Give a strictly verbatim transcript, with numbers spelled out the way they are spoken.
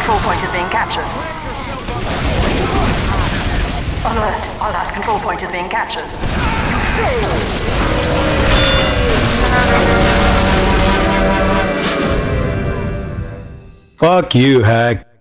control point is being captured. Alert! Our last control point is being captured. Fuck you, Hack.